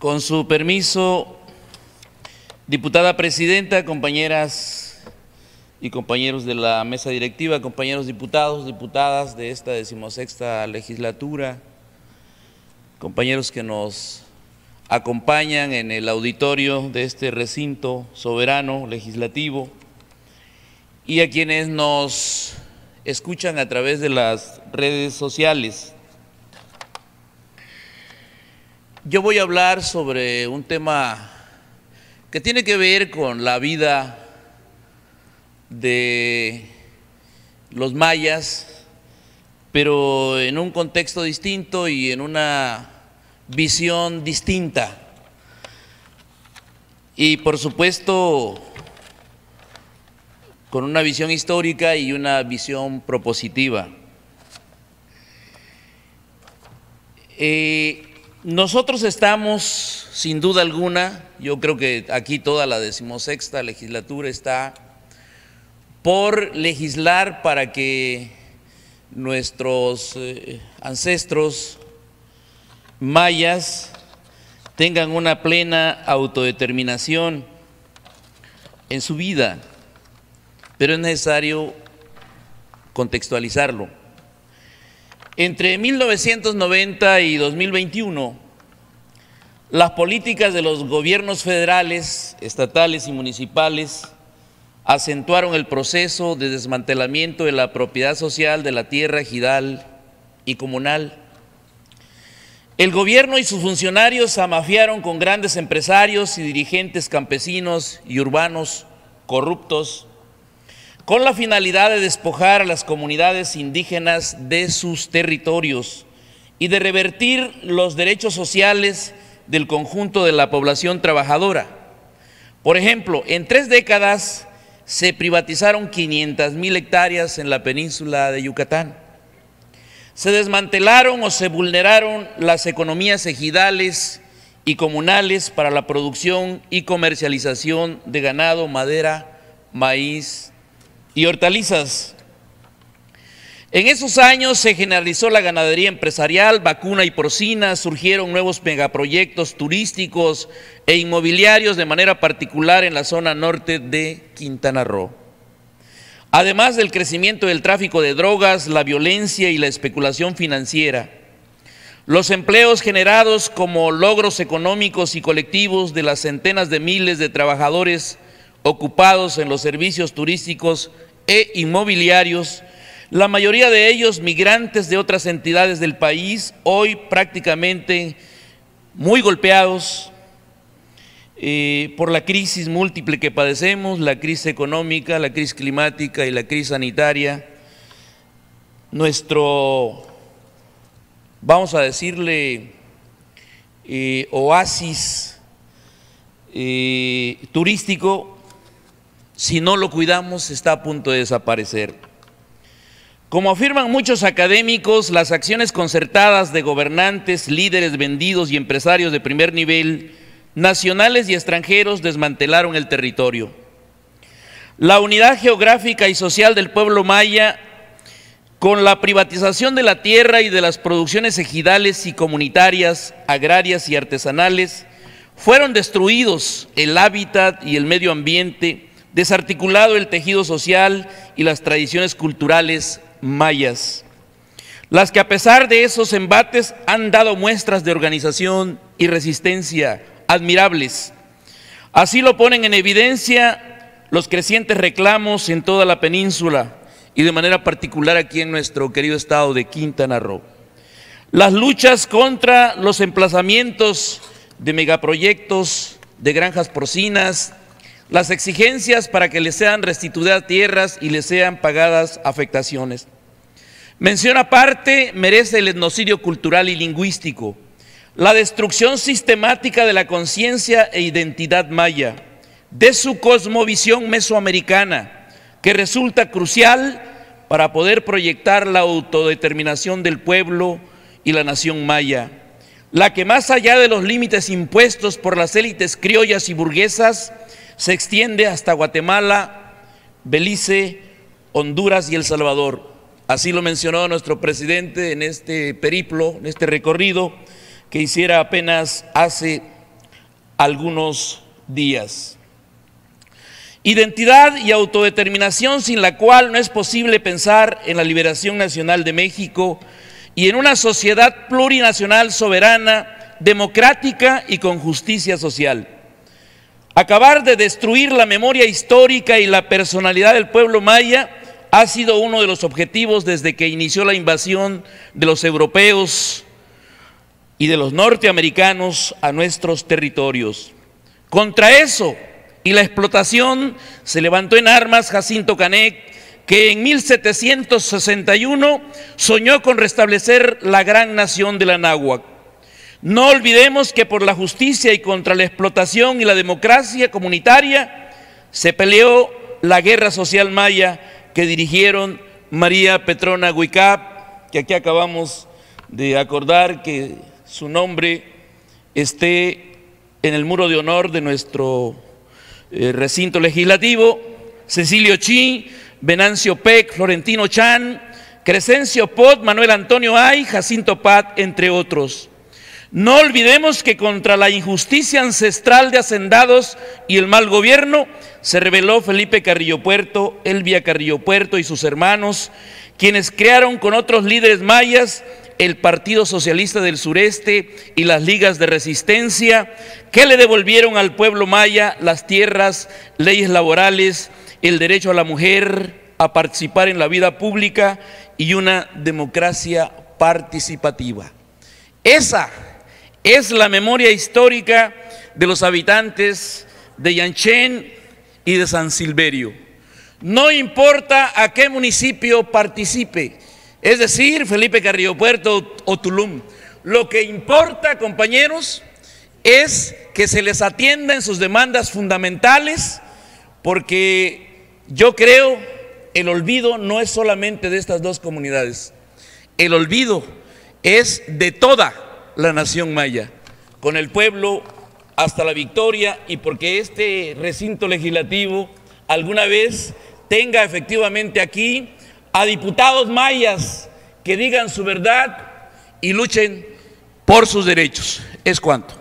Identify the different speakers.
Speaker 1: Con su permiso, diputada presidenta, compañeras y compañeros de la mesa directiva, compañeros diputados, diputadas de esta 16ª legislatura, compañeros que nos acompañan en el auditorio de este recinto soberano legislativo y a quienes nos escuchan a través de las redes sociales. Yo voy a hablar sobre un tema que tiene que ver con la vida de los mayas, pero en un contexto distinto y en una visión distinta. Y por supuesto, con una visión histórica y una visión propositiva. Nosotros estamos, sin duda alguna, yo creo que aquí toda la 16ª legislatura está por legislar para que nuestros ancestros mayas tengan una plena autodeterminación en su vida, pero es necesario contextualizarlo. Entre 1990 y 2021, las políticas de los gobiernos federales, estatales y municipales acentuaron el proceso de desmantelamiento de la propiedad social de la tierra ejidal y comunal. El gobierno y sus funcionarios amafiaron con grandes empresarios y dirigentes campesinos y urbanos corruptos, con la finalidad de despojar a las comunidades indígenas de sus territorios y de revertir los derechos sociales del conjunto de la población trabajadora. Por ejemplo, en 3 décadas se privatizaron 500,000 hectáreas en la península de Yucatán. Se desmantelaron o se vulneraron las economías ejidales y comunales para la producción y comercialización de ganado, madera, maíz y hortalizas. En esos años se generalizó la ganadería empresarial, vacuna y porcina, surgieron nuevos megaproyectos turísticos e inmobiliarios de manera particular en la zona norte de Quintana Roo. Además del crecimiento del tráfico de drogas, la violencia y la especulación financiera, los empleos generados como logros económicos y colectivos de las centenas de miles de trabajadores ocupados en los servicios turísticos e inmobiliarios, la mayoría de ellos migrantes de otras entidades del país, hoy prácticamente muy golpeados por la crisis múltiple que padecemos, la crisis económica, la crisis climática y la crisis sanitaria. Nuestro, vamos a decirle, oasis turístico, si no lo cuidamos, está a punto de desaparecer. Como afirman muchos académicos, las acciones concertadas de gobernantes, líderes vendidos y empresarios de primer nivel, nacionales y extranjeros, desmantelaron el territorio. La unidad geográfica y social del pueblo maya, con la privatización de la tierra y de las producciones ejidales y comunitarias, agrarias y artesanales, fueron destruidos el hábitat y el medio ambiente, desarticulado el tejido social y las tradiciones culturales mayas, las que a pesar de esos embates han dado muestras de organización y resistencia admirables. Así lo ponen en evidencia los crecientes reclamos en toda la península y de manera particular aquí en nuestro querido estado de Quintana Roo. Las luchas contra los emplazamientos de megaproyectos de granjas porcinas, las exigencias para que les sean restituidas tierras y les sean pagadas afectaciones. Mención aparte merece el etnocidio cultural y lingüístico, la destrucción sistemática de la conciencia e identidad maya, de su cosmovisión mesoamericana, que resulta crucial para poder proyectar la autodeterminación del pueblo y la nación maya, la que más allá de los límites impuestos por las élites criollas y burguesas, se extiende hasta Guatemala, Belice, Honduras y El Salvador. Así lo mencionó nuestro presidente en este periplo, en este recorrido que hiciera apenas hace algunos días. Identidad y autodeterminación sin la cual no es posible pensar en la liberación nacional de México y en una sociedad plurinacional soberana, democrática y con justicia social. Acabar de destruir la memoria histórica y la personalidad del pueblo maya ha sido uno de los objetivos desde que inició la invasión de los europeos y de los norteamericanos a nuestros territorios. Contra eso y la explotación se levantó en armas Jacinto Canec, que en 1761 soñó con restablecer la gran nación de la náhuatl. No olvidemos que por la justicia y contra la explotación y la democracia comunitaria se peleó la guerra social maya que dirigieron María Petrona Huicap, que aquí acabamos de acordar que su nombre esté en el muro de honor de nuestro recinto legislativo, Cecilio Chi, Venancio Peck, Florentino Chan, Crescencio Pot, Manuel Antonio Ay, Jacinto Pat, entre otros. No olvidemos que contra la injusticia ancestral de hacendados y el mal gobierno se rebeló Felipe Carrillo Puerto, Elvia Carrillo Puerto y sus hermanos, quienes crearon con otros líderes mayas el Partido Socialista del Sureste y las ligas de resistencia que le devolvieron al pueblo maya las tierras, leyes laborales, el derecho a la mujer a participar en la vida pública y una democracia participativa. Esa es la memoria histórica de los habitantes de Yanchén y de San Silverio. No importa a qué municipio participe, es decir, Felipe Carrillo Puerto o Tulum. Lo que importa, compañeros, es que se les atienda en sus demandas fundamentales, porque yo creo el olvido no es solamente de estas dos comunidades, el olvido es de toda la nación maya, con el pueblo hasta la victoria, y porque este recinto legislativo alguna vez tenga efectivamente aquí a diputados mayas que digan su verdad y luchen por sus derechos. Es cuanto.